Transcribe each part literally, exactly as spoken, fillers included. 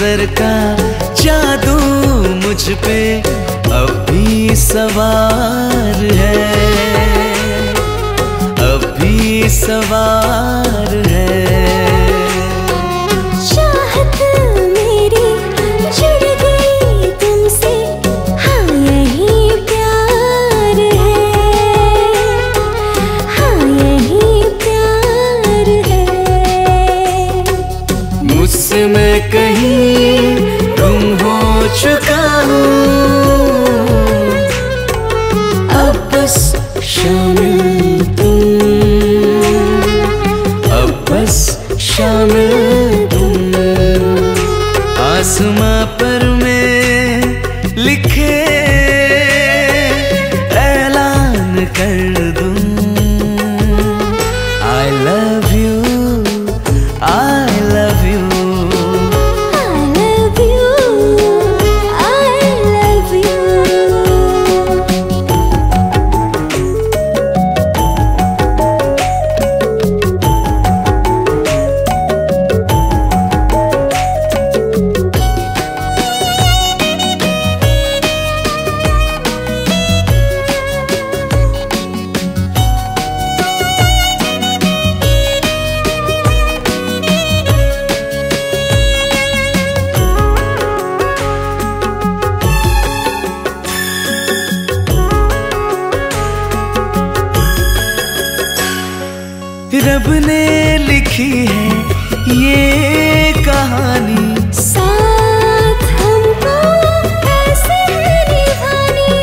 नजर का जादू मुझ पे अब भी सवार है, अब भी सवार है। चाहत मेरी जुड़ गई तुमसे, हाँ यही प्यार है, हाँ यही प्यार है। मुझसे मैं कहीं गुम हो चुका हूँ, अब बस शामिल तुम, अब बस शामिल तुम। आसमां पर मैं लिखे ऐलान कर दूं, I love you, I love you, I love you, I love you। रब ने लिखी है ये कहानी, साथ हमको ऐसे निभानी।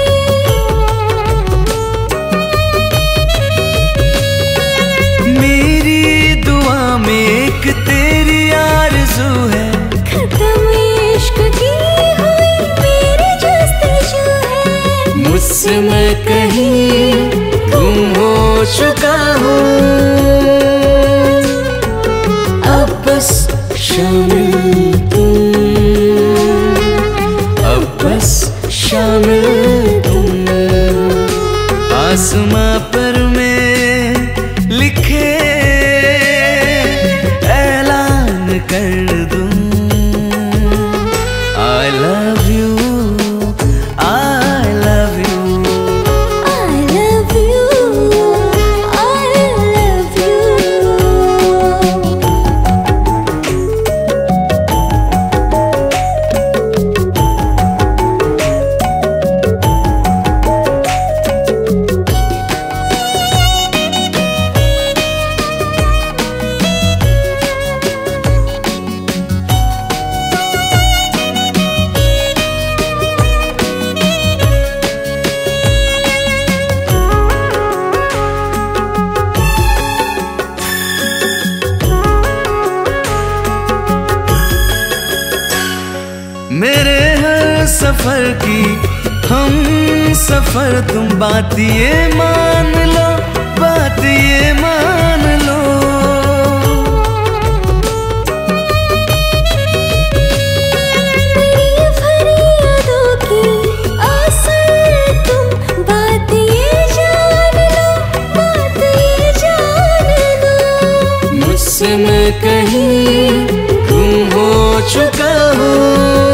मेरी दुआ में एक तेरी आरज़ू है, खत्म इश्क की हुई मेरी जस्तजू है। मुझसे मैं कहीं गुम हो चुका हूँ, अब बस शामिल तुम, अब बस शामिल तुम। आसमां पर मैं लिखे ऐलान कर दूं, I love you, I love you, I love you, I love you। मेरे हर सफर की हम सफर तुम, बात ये मान लो, बात ये मान लो। मेरी फरियादों की असर तुम, बात ये जान लो, बात ये जान लो। मुझसे मैं कहीं गुम हो चुका हूँ,